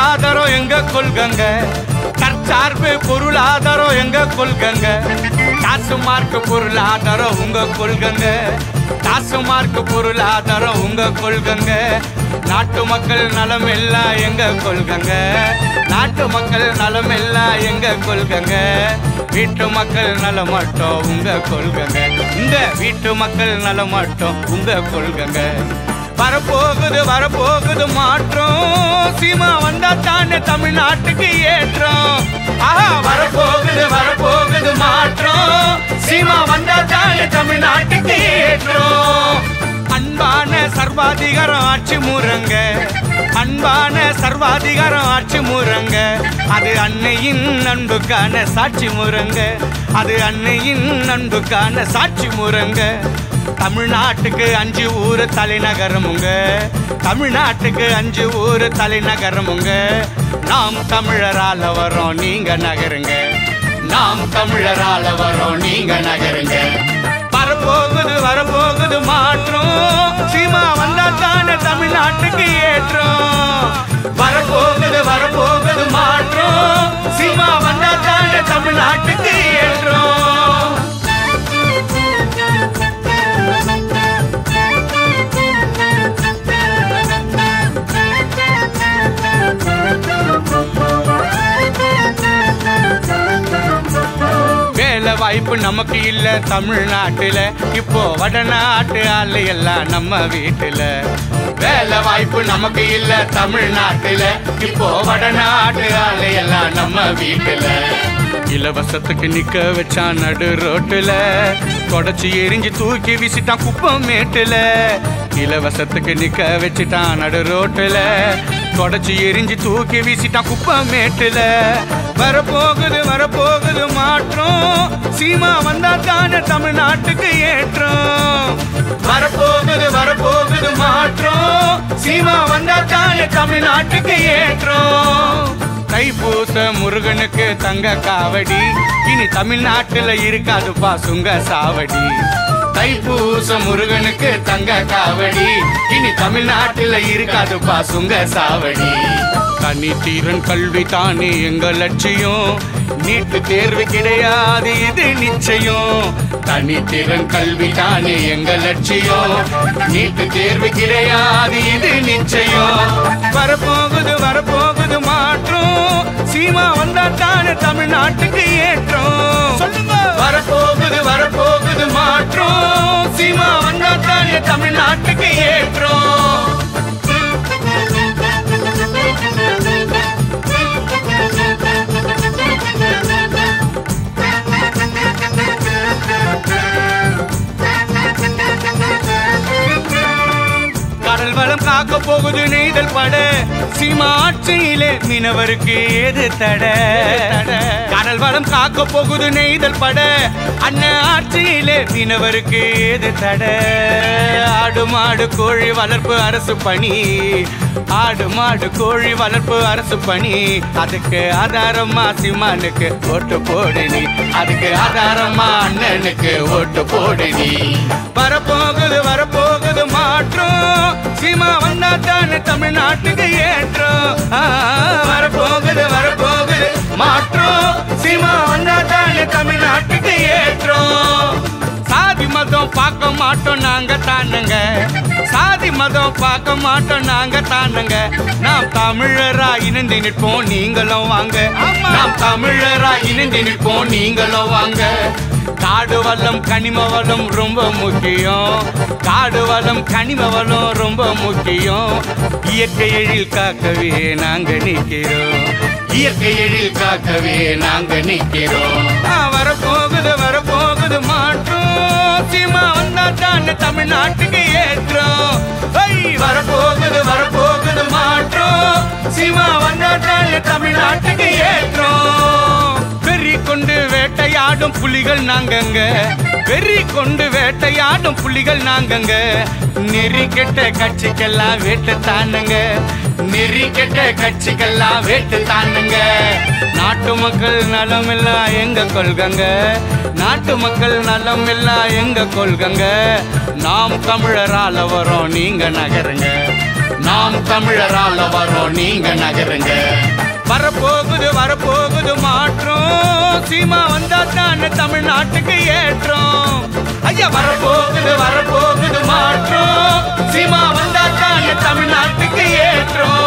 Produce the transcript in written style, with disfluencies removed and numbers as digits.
பொருளாதாரம் எங்க கொள்கங்க, தற்சார்பு பொருளாதாரம் எங்க கொள்கங்க, காசு மார்க்கு பொருளாதாரம் உங்க கொள்கங்க, காசு மார்க்கு பொருளாதாரம் உங்க கொள்கங்க. நாட்டு மக்கள் நலம் எல்லாம் எங்க கொள்கங்க, நாட்டு மக்கள் நலம் எல்லாம் எங்க கொள்கங்க, வீட்டு மக்கள் நலம் மட்டும் உங்க கொள்கங்க, உங்க வீட்டு மக்கள் நலம் மட்டும் உங்க கொள்கங்க. வரப்போகுது வரப்போகுது மாற்றம், சீமா வந்தா தானே தமிழ்நாட்டுக்கு ஏற்றம். ஆஹா வரப்போகுது வரப்போகுது மாற்றம், சீமா வந்தா தானே தமிழ்நாட்டுக்கு ஏற்றம். அன்பான சர்வாதிகாரம் ஆட்சி முறங்க, அன்பான சர்வாதிகாரம் ஆட்சி முறங்க, அது அன்னையின் அன்புக்கான சாட்சி முறங்க, அது அன்னையின் அன்புக்கான சாட்சி முறங்க. தமிழ்நாட்டுக்கு 5 ஊர் தலைநகரமுங்க, தமிழ்நாட்டுக்கு 5 ஊர் தலைநகரமுங்க. நாம் தமிழரால வரோம் நீங்க நகருங்க, நாம் தமிழரால வரோம் நீங்க நகருங்க. வரப்போகுது வரப்போகுது மாற்றம், சீமா வந்தா தானே தமிழ்நாட்டுக்கு ஏற்றம். வரப்போகுது வரப்போகுது மாற்றம், சீமா வந்தா தானே தமிழ்நாட்டுக்கு ஏற்றம். வாய்ப்பு நமக்கு இல்ல தமிழ்நாட்டுல, இப்போ வடநாட்டு ஆளு எல்லாம் நம்ம வீட்டுல. வேலை வாய்ப்பு நமக்கு இல்ல தமிழ்நாட்டுல, இப்போ வடநாட்டு ஆளு எல்லாம் நம்ம வீட்டுல. இலவசத்துக்கு நிக்க வச்சான் நடு ரோட்டுல, தொடச்சி எரிஞ்சு தூக்கி வீசிட்டான் குப்பம் மேட்டுல. இலவசத்துக்கு நிக்க வச்சுட்டான் நடு ரோட்டுல, தொடச்சி எரிஞ்சு தூக்கி வீசிட்டான் குப்பம் மேட்டுல. வரப்போகுது வரப்போகுது மாற்றம், சீமா வந்தா தானே தமிழ்நாட்டுக்கு ஏற்றம். வரப்போகுது வரப்போகுது மாற்றம், சீமா வந்தா தானே தமிழ்நாட்டுக்கு ஏற்றம். தைப்பூச முருகனுக்கு தங்க காவடி, இனி தமிழ்நாட்டுல இருக்காதுப்பா சுங்க சாவடி. தைப்பூச முருகனுக்கு தங்க காவடி, இனி தமிழ்நாட்டுல இருக்காதுப்பா சுங்க சாவடி. தனித்திறன் கல்வி தானே எங்க லட்சியம், நீட்டு தேர்வு கிடையாது இது நிச்சயம். தனித்திறன் கல்வி தானே எங்க லட்சியம், நீட்டு தேர்வு கிடையாது இது நிச்சயம். வரப்போகுது வரப்போகுது மாற்றம், சீமா வந்தா தானே தமிழ்நாட்டுக்கு ஏற்றம். வரப்போகுது வரப்போகுது மாற்றம், சீமா வந்தா தானே தமிழ்நாட்டுக்கு ஏற்றம். கடல் வளம் காக்க போகுது நெய்தல் பட, சீமா ஆட்சியிலே மீனவருக்கு ஏது தட. கடல் வளம் காக்க போகுது நெய்தல் பட, அண்ணன் ஆட்சியிலே மீனவருக்கு ஏது தட. ஆடு மாடு கோழி வளர்ப்பு அரசு பணி, ஆடு மாடு கோழி வளர்ப்பு அரசு பணி. அதுக்கு ஆதாரமா சீமானுக்கு ஓட்டு போடு நீ, அதுக்கு ஆதாரமா அண்ணனுக்கு ஓட்டு போடு நீ. வரப்போகுது வரப்போகுது மாற்றம், சீமா வந்தா தானே தமிழ்நாட்டுக்கு ஏற்றம். வரப்போகுது வரப்போகுது மாற்றம், சீமா வந்தா தானே தமிழ்நாட்டுக்கு ஏற்றம். சாதி மதம் பார்க்க மாட்டோம் நாங்க தானுங்க, சாதி மதம் பார்க்க மாட்டோம் நாங்க தானுங்க. நாம் தமிழரா இணைந்து நிற்போம் நீங்களும் வாங்க, நாம் தமிழரா இணைந்து நிற்போம் நீங்களும் வாங்க. காடு வளம் கனிம வளம் ரொம்ப முக்கியம், காடு வளம் கனிம வளம் ரொம்ப முக்கியம். இயற்கை எழில் காக்கவே நாங்க நிற்கிறோம், இயற்கை எழில் காக்கவே நாங்க நிற்கிறோம். வரப்போகுது வரப்போகுது மாற்றம், சீமா வந்தா தானே தமிழ்நாட்டுக்கு ஏற்றம். வரப்போகுது வரப்போகுது மாற்றம், சீமா வந்தா தானே தமிழ்நாட்டுக்கு ஏற்றம். வெறி கொண்டு வேட்டையாடும் புலிகள் நாங்கங்க, வெறி கொண்டு வேட்டையாடும் புலிகள் நாங்கங்க. நெறி கெட்ட கட்சிக்கெல்லாம் வேட்டு தானுங்க, நெறி கெட்ட கட்சிக்கெல்லாம் வேட்டு தானுங்க. நாட்டு மக்கள் நலம் எல்லாம் எங்க கொள்கங்க, நாட்டு மக்கள் நலம் எல்லாம் எங்க கொள்கங்க. நாம் தமிழரால வரோம் நீங்க நகருங்க, நாம் தமிழரால வரோம், நீங்க நகருங்க. வரப்போகுது மாற்றம், சீமா வந்தா தானே தமிழ்நாட்டுக்கு ஏற்றம். ஐயா வரப்போகுது மாற்றம், சீமா வந்தா தானே தமிழ்நாட்டுக்கு ஏற்றம்.